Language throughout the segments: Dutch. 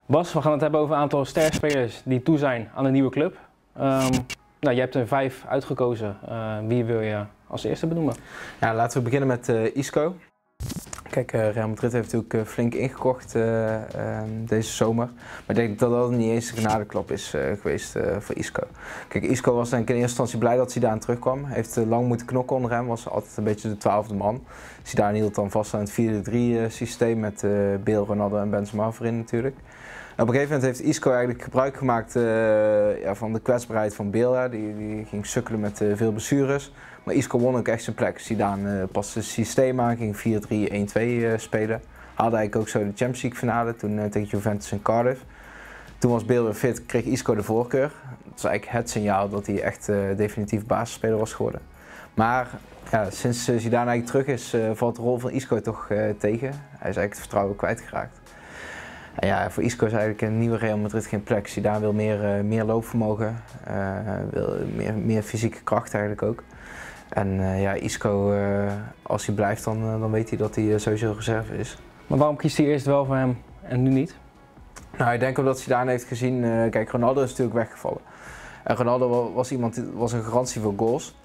Bas, we gaan het hebben over een aantal sterspelers die toe zijn aan een nieuwe club. Je hebt er 5 uitgekozen. Wie wil je als eerste benoemen? Ja, laten we beginnen met Isco. Kijk, Real Madrid heeft natuurlijk flink ingekocht deze zomer. Maar ik denk dat dat niet eens een genadeklap is geweest voor Isco. Kijk, Isco was denk ik in eerste instantie blij dat Zidane terugkwam. Heeft lang moeten knokken onder hem, was altijd een beetje de 12e man. Zidane hield dan vast aan het 4-3 systeem met Bale, Ronaldo en Benzema voorin natuurlijk. En op een gegeven moment heeft Isco eigenlijk gebruik gemaakt van de kwetsbaarheid van Bale. Die ging sukkelen met veel blessures. Maar Isco won ook echt zijn plek. Zidane paste het systeem aan, ging 4-3-1-2 spelen. Haalde eigenlijk ook zo de Champions League finale toen tegen Juventus en Cardiff. Toen was Bale weer fit, kreeg Isco de voorkeur. Dat is eigenlijk het signaal dat hij echt definitief basisspeler was geworden. Maar ja, sinds Zidane eigenlijk terug is, valt de rol van Isco toch tegen. Hij is eigenlijk het vertrouwen kwijtgeraakt. En ja, voor Isco is eigenlijk een nieuwe Real Madrid geen plek. Zidane wil meer loopvermogen, wil meer fysieke kracht eigenlijk ook. En Isco, als hij blijft, dan weet hij dat hij sowieso reserve is. Maar waarom kiest hij eerst wel voor hem en nu niet? Nou, ik denk omdat Zidane heeft gezien, kijk, Ronaldo is natuurlijk weggevallen. En Ronaldo was een garantie voor goals.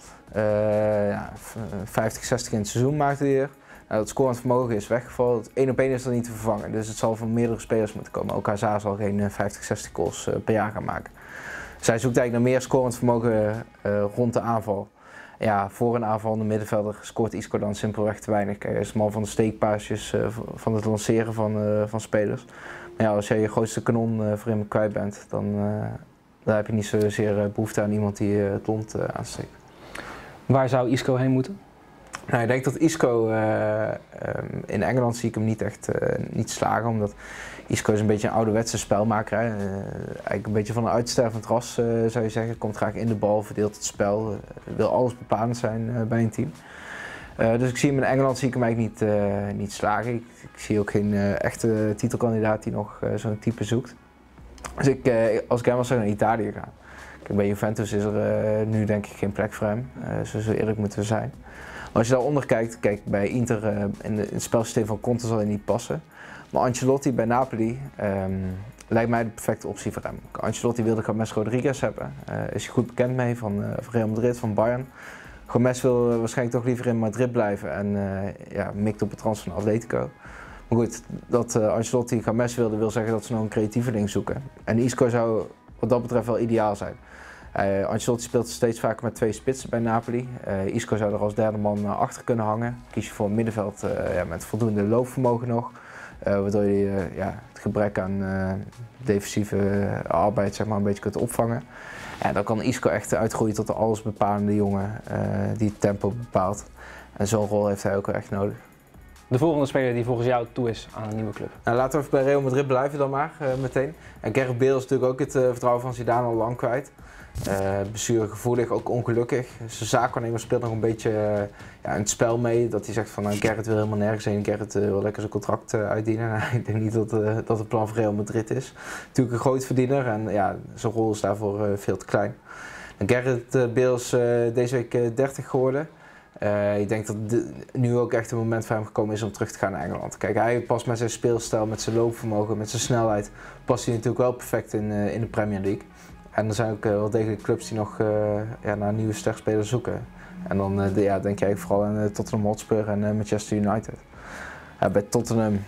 50, 60 in het seizoen maakte hij er. Nou, dat scorend vermogen is weggevallen. Het 1 op 1 is er niet te vervangen. Dus het zal van meerdere spelers moeten komen. Ook Hazard zal geen 50, 60 goals per jaar gaan maken. Zij zoekt eigenlijk naar meer scorend vermogen rond de aanval. Ja, voor een aanvallende middenvelder scoort Isco dan simpelweg te weinig. Kijk, hij is man van de steekpaasjes, van het lanceren van spelers. Maar ja, als jij je grootste kanon voor hem kwijt bent, dan heb je niet zozeer behoefte aan iemand die het lont aansteekt. Waar zou Isco heen moeten? Nou, ik denk dat Isco, in Engeland zie ik hem niet echt niet slagen, omdat Isco is een beetje een ouderwetse spelmaker. Eigenlijk een beetje van een uitstervend ras zou je zeggen. Komt graag in de bal, verdeelt het spel, wil alles bepalend zijn bij een team. Dus ik zie hem in Engeland zie ik hem eigenlijk niet slagen. Ik zie ook geen echte titelkandidaat die nog zo'n type zoekt. Dus als ik hem was, zou ik naar Italië gaan. Kijk, bij Juventus is er nu denk ik geen plek voor hem, zo eerlijk moeten we zijn. Maar als je daaronder kijkt, kijk, bij Inter in het spelsysteem van Conte zal hij niet passen. Maar Ancelotti bij Napoli lijkt mij de perfecte optie voor hem. Ancelotti wilde James Rodriguez hebben, is hij goed bekend mee van Real Madrid, van Bayern. James wil waarschijnlijk toch liever in Madrid blijven en mikt op het transfer van Atletico. Maar goed, dat Ancelotti James wilde, wil zeggen dat ze nog een creatieveling zoeken. En Isco zou wat dat betreft wel ideaal zijn. Ancelotti speelt steeds vaker met 2 spitsen bij Napoli. Isco zou er als derde man achter kunnen hangen. Kies je voor een middenveld met voldoende loopvermogen nog. Waardoor je het gebrek aan defensieve arbeid zeg maar, een beetje kunt opvangen. En dan kan Isco echt uitgroeien tot de allesbepalende jongen die het tempo bepaalt. En zo'n rol heeft hij ook echt nodig. De volgende speler die volgens jou toe is aan een nieuwe club? Nou, laten we even bij Real Madrid blijven dan maar meteen. En Gareth Bale is natuurlijk ook het vertrouwen van Zidane al lang kwijt. Blessuregevoelig, ook ongelukkig. Zijn zaakwaarnemer speelt nog een beetje in het spel mee. Dat hij zegt van Gareth wil helemaal nergens heen. Gareth wil lekker zijn contract uitdienen. Nou, ik denk niet dat het plan van Real Madrid is. Natuurlijk een groot verdiener en zijn rol is daarvoor veel te klein. En Gareth Bale is deze week 30 geworden. Ik denk dat nu ook echt een moment voor hem gekomen is om terug te gaan naar Engeland. Kijk, hij past met zijn speelstijl, met zijn loopvermogen, met zijn snelheid, past hij natuurlijk wel perfect in de Premier League. En er zijn ook wel degelijk clubs die nog naar nieuwe sterspelers zoeken. En dan denk jij vooral aan Tottenham Hotspur en Manchester United. Bij Tottenham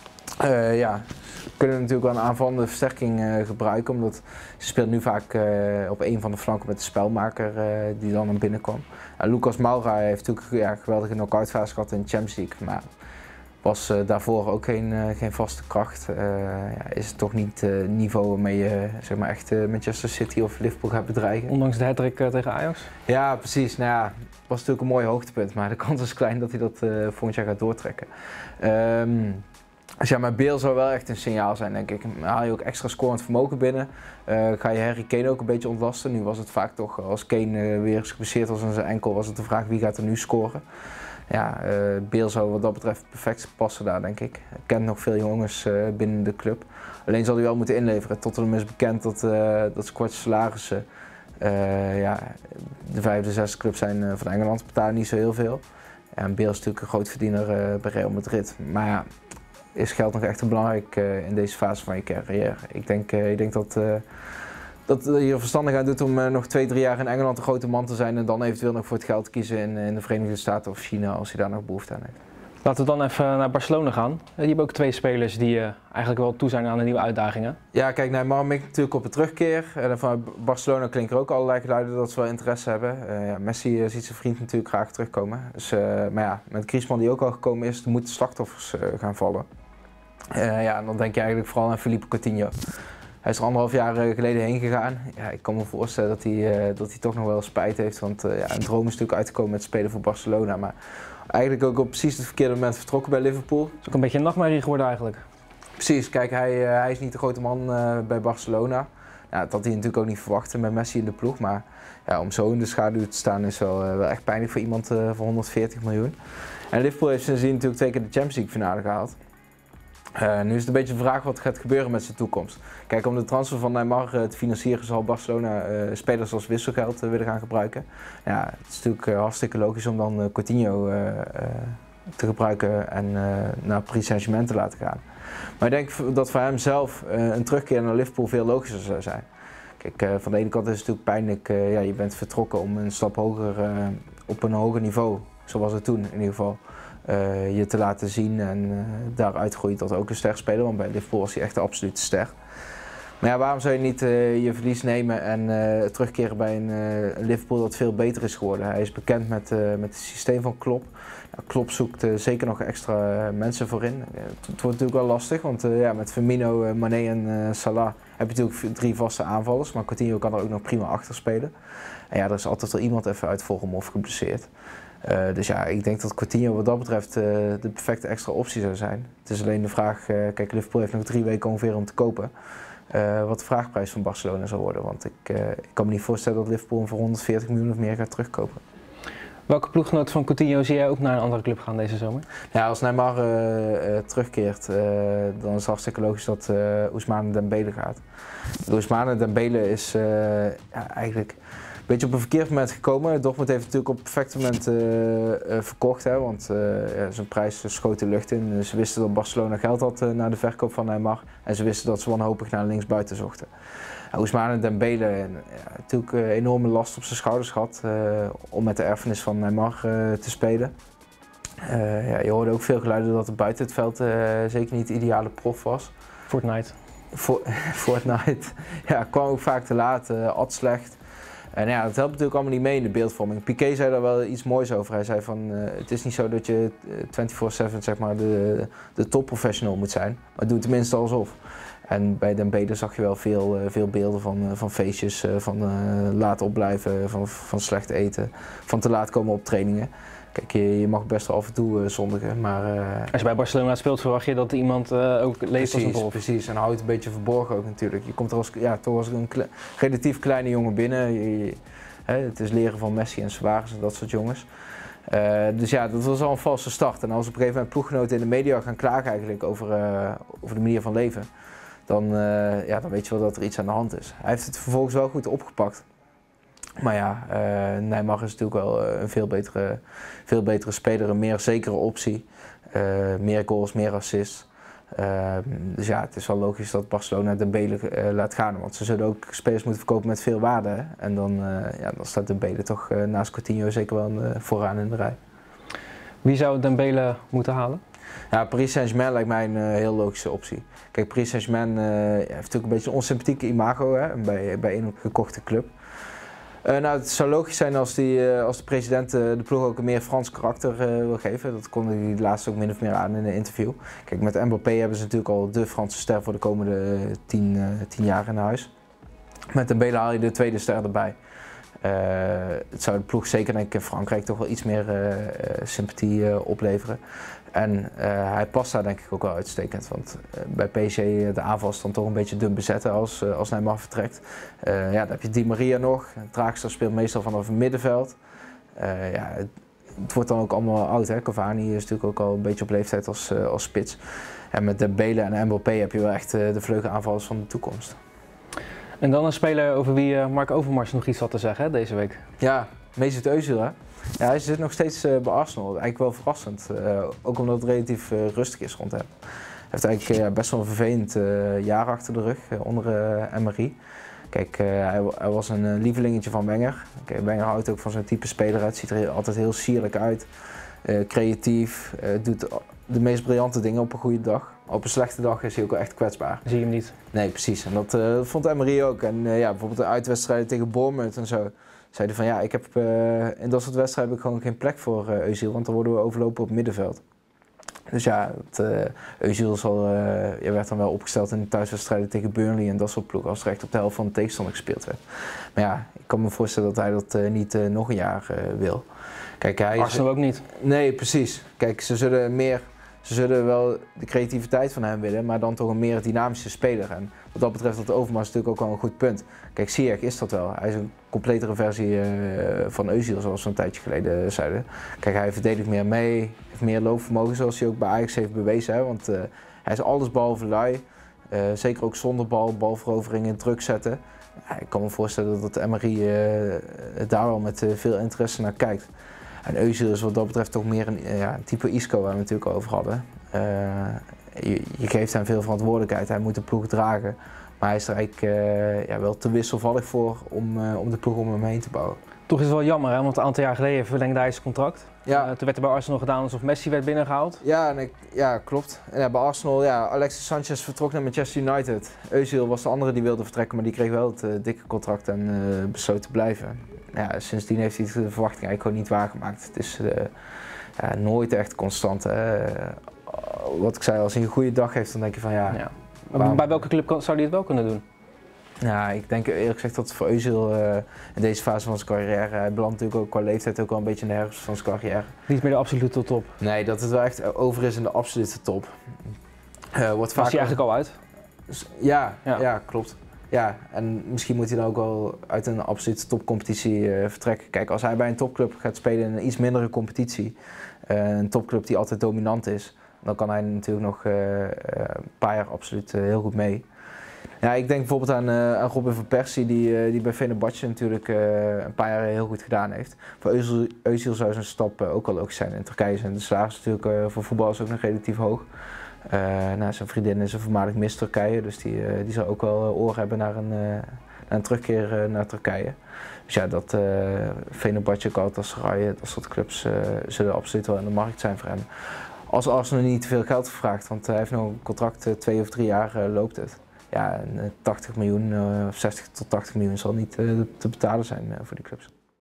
kunnen we natuurlijk wel een aanvallende versterking gebruiken, omdat ze speelt nu vaak op een van de flanken met de spelmaker die dan naar binnen kwam. Lucas Moura heeft natuurlijk een geweldige knock-out fase gehad in de Champions League, maar was daarvoor ook geen vaste kracht. Is het toch niet het niveau waarmee je zeg maar echt Manchester City of Liverpool gaat bedreigen. Ondanks de hat-trick tegen Ajax? Ja, precies. Nou ja, het was natuurlijk een mooi hoogtepunt, maar de kans is klein dat hij dat volgend jaar gaat doortrekken. Dus maar Bale zou wel echt een signaal zijn, denk ik. Haal je ook extra scorend vermogen binnen, ga je Harry Kane ook een beetje ontlasten. Nu was het vaak toch, als Kane weer geblesseerd was aan zijn enkel, was het de vraag wie gaat er nu scoren. Bale zou wat dat betreft perfect passen daar, denk ik. Hij kent nog veel jongens binnen de club. Alleen zal hij wel moeten inleveren. Tottenham is bekend dat ze korte salarissen, de 5e, 6e club zijn van Engeland, betalen niet zo heel veel. En Bale is natuurlijk een groot verdiener bij Real Madrid. Maar is geld nog echt belangrijk in deze fase van je carrière. Ik denk dat je er verstandig aan doet om nog 2-3 jaar in Engeland een grote man te zijn en dan eventueel nog voor het geld kiezen in de Verenigde Staten of China als je daar nog behoefte aan heeft. Laten we dan even naar Barcelona gaan. Die hebben ook 2 spelers die eigenlijk wel toe zijn aan de nieuwe uitdagingen. Ja, kijk, Neymar mikt natuurlijk op een terugkeer. Vanuit Barcelona klinkt er ook allerlei geluiden dat ze wel interesse hebben. Messi ziet zijn vriend natuurlijk graag terugkomen. Dus, maar ja, met Griezmann die ook al gekomen is, moeten slachtoffers gaan vallen. En dan denk je eigenlijk vooral aan Philippe Coutinho. Hij is er 1,5 jaar geleden heen gegaan. Ja, ik kan me voorstellen dat hij toch nog wel spijt heeft. Want een droom is natuurlijk uit te komen met spelen voor Barcelona. Maar eigenlijk ook op precies het verkeerde moment vertrokken bij Liverpool. Het is ook een beetje een nachtmerrie geworden eigenlijk. Precies, kijk, hij is niet de grote man bij Barcelona. Ja, dat had hij natuurlijk ook niet verwachten met Messi in de ploeg. Maar ja, om zo in de schaduw te staan is wel echt pijnlijk voor iemand voor 140 miljoen. En Liverpool heeft sindsdien natuurlijk 2 keer de Champions League finale gehaald. Nu is het een beetje de vraag wat gaat gebeuren met zijn toekomst. Kijk, om de transfer van Neymar te financieren zal Barcelona spelers als wisselgeld willen gaan gebruiken. Ja, het is natuurlijk hartstikke logisch om dan Coutinho te gebruiken en naar Paris Saint-Germain te laten gaan. Maar ik denk dat voor hem zelf een terugkeer naar Liverpool veel logischer zou zijn. Kijk, van de ene kant is het natuurlijk pijnlijk, je bent vertrokken om een stap hoger, op een hoger niveau, zoals het toen in ieder geval. Je te laten zien en daaruit groeit dat ook een ster speler, want bij Liverpool was hij echt de absolute ster. Maar ja, waarom zou je niet je verlies nemen en terugkeren bij een Liverpool dat veel beter is geworden? Hij is bekend met het systeem van Klopp. Ja, Klopp zoekt zeker nog extra mensen voorin. Het wordt natuurlijk wel lastig, want met Firmino, Mané en Salah heb je natuurlijk 3 vaste aanvallers, maar Coutinho kan er ook nog prima achter spelen. En ja, er is altijd wel iemand even uit vorm of geblesseerd. Dus ja, ik denk dat Coutinho wat dat betreft de perfecte extra optie zou zijn. Het is alleen de vraag, kijk, Liverpool heeft nog 3 weken ongeveer om te kopen. Wat de vraagprijs van Barcelona zal worden. Want ik kan me niet voorstellen dat Liverpool hem voor 140 miljoen of meer gaat terugkopen. Welke ploeggenoot van Coutinho zie jij ook naar een andere club gaan deze zomer? Ja, als Neymar terugkeert, dan is het hartstikke logisch dat Ousmane Dembele gaat. Ousmane Dembele is eigenlijk een beetje op een verkeerd moment gekomen. Dortmund heeft natuurlijk op het perfecte moment verkocht, hè, want zijn prijs schoot de lucht in. Ze wisten dat Barcelona geld had na de verkoop van Neymar en ze wisten dat ze wanhopig naar linksbuiten zochten. Ousmane Dembele natuurlijk een enorme last op zijn schouders gehad om met de erfenis van Neymar te spelen. Je hoorde ook veel geluiden dat het buiten het veld zeker niet de ideale prof was. Fortnite. Fortnite, ja, kwam ook vaak te laat, at slecht. En ja, dat helpt natuurlijk allemaal niet mee in de beeldvorming. Piqué zei daar wel iets moois over. Hij zei van, het is niet zo dat je 24/7 zeg maar de topprofessional moet zijn, maar doe tenminste alsof. En bij Dembele zag je wel veel beelden van feestjes, van laat opblijven, van slecht eten, van te laat komen op trainingen. Kijk, je mag best wel af en toe zondigen, maar... Als je bij Barcelona speelt, verwacht je dat iemand ook leeft als een prof. Precies, en houdt het een beetje verborgen ook natuurlijk. Je komt er toch als een relatief kleine jongen binnen. Het is leren van Messi en Suarez en dat soort jongens. Dus ja, dat was al een valse start. En als op een gegeven moment ploeggenoten in de media gaan klagen eigenlijk over de manier van leven, dan weet je wel dat er iets aan de hand is. Hij heeft het vervolgens wel goed opgepakt. Maar ja, Neymar is natuurlijk wel een veel betere speler, een meer zekere optie. Meer goals, meer assists. Dus ja, het is wel logisch dat Barcelona Dembele laat gaan. Want ze zullen ook spelers moeten verkopen met veel waarde. Hè? En dan staat Dembele toch naast Coutinho zeker wel vooraan in de rij. Wie zou Dembele moeten halen? Ja, Paris Saint-Germain lijkt mij een heel logische optie. Kijk, Paris Saint-Germain heeft natuurlijk een beetje een onsympathieke imago, hè, bij een gekochte club. Het zou logisch zijn als de president de ploeg ook een meer Frans karakter wil geven. Dat kon hij laatst ook min of meer aan in een interview. Kijk, met Mbappé hebben ze natuurlijk al de Franse ster voor de komende 10 jaar in huis. Met Dembele haal je de tweede ster erbij. Het zou de ploeg zeker denk ik in Frankrijk toch wel iets meer sympathie opleveren. En hij past daar denk ik ook wel uitstekend, want bij PSG de aanval is dan toch een beetje dun bezetten als Neymar vertrekt. Dan heb je Di Maria nog, een traagster speelt meestal vanaf het middenveld. Het wordt dan ook allemaal oud, hè? Cavani is natuurlijk ook al een beetje op leeftijd als spits. En met Dembele en Mbappé heb je wel echt de vleugelaanvallers van de toekomst. En dan een speler over wie Mark Overmars nog iets had te zeggen, hè, deze week. Ja, Mesut Özil, hè? Ja, hij zit nog steeds bij Arsenal. Eigenlijk wel verrassend. Ook omdat het relatief rustig is rond hem. heeft eigenlijk best wel een vervelend jaar achter de rug onder Emery. Kijk, hij was een lievelingetje van Wenger. Wenger houdt ook van zo'n type speler. Het ziet er altijd heel sierlijk uit. Creatief, doet de meest briljante dingen op een goede dag. Op een slechte dag is hij ook wel echt kwetsbaar. Zie je hem niet? Nee, precies. En dat vond Emery ook. En bijvoorbeeld de uitwedstrijden tegen Bournemouth en zo. Zeiden van ja, ik heb, in dat soort wedstrijden heb ik gewoon geen plek voor Özil, want dan worden we overlopen op het middenveld. Dus ja, Özil werd dan wel opgesteld in de thuiswedstrijden tegen Burnley en dat soort ploegen, als er echt op de helft van de tegenstander gespeeld werd. Maar ja, ik kan me voorstellen dat hij dat niet nog een jaar wil. Kijk, Arsenal ook niet. Nee, precies. Kijk, ze zullen wel de creativiteit van hem willen, maar dan toch een meer dynamische speler. En wat dat betreft had Overmars natuurlijk ook wel een goed punt. Kijk, Ziyech is dat wel. Hij is een completere versie van Özil, zoals we een tijdje geleden zeiden. Kijk, hij verdedigt meer mee, heeft meer loopvermogen, zoals hij ook bij Ajax heeft bewezen. Hè? Want hij is alles behalve lui. Zeker ook zonder balveroveringen, druk zetten. Ja, ik kan me voorstellen dat Emery daar wel met veel interesse naar kijkt. En Özil is wat dat betreft toch meer een type Isco waar we het natuurlijk over hadden. Je geeft hem veel verantwoordelijkheid, hij moet de ploeg dragen. Maar hij is er eigenlijk wel te wisselvallig voor om de ploeg om hem heen te bouwen. Toch is het wel jammer, hè? Want een aantal jaar geleden verlengde hij zijn contract. Ja. Toen werd er bij Arsenal gedaan alsof Messi werd binnengehaald. Ja, klopt. En bij Arsenal, Alexis Sanchez vertrok naar Manchester United. Özil was de andere die wilde vertrekken, maar die kreeg wel het dikke contract en besloot te blijven. Ja, sindsdien heeft hij de verwachting eigenlijk gewoon niet waargemaakt. Het is nooit echt constant. Wat ik zei, als hij een goede dag heeft, dan denk je van ja. Maar bij welke club zou hij het wel kunnen doen? Ja, ik denk eerlijk gezegd dat voor Özil in deze fase van zijn carrière, hij belandt natuurlijk ook qua leeftijd ook wel een beetje in de herfst van zijn carrière. Niet meer de absolute top. Nee, dat het wel echt over is in de absolute top. Was hij eigenlijk al uit? Ja, klopt. Ja, en misschien moet hij dan ook wel uit een absolute topcompetitie vertrekken. Kijk, als hij bij een topclub gaat spelen in een iets mindere competitie, een topclub die altijd dominant is, dan kan hij natuurlijk nog een paar jaar absoluut heel goed mee. Ja, ik denk bijvoorbeeld aan Robin van Persie, die bij Fenerbahce natuurlijk een paar jaar heel goed gedaan heeft. Voor Özil zou zijn stap ook wel logisch zijn. In Turkije zijn de salarissen natuurlijk voor voetballers ook nog relatief hoog. Zijn vriendin is een voormalig Miss Turkije, dus die zal ook wel oor hebben naar een terugkeer naar Turkije. Dus ja, dat Fenerbahce, Galatasaray, dat soort clubs zullen absoluut wel in de markt zijn voor hem. Als Arsenal niet te veel geld vraagt, want hij heeft nog een contract, 2 of 3 jaar loopt het. Ja, 80 miljoen of 60 tot 80 miljoen zal niet te betalen zijn voor die clubs.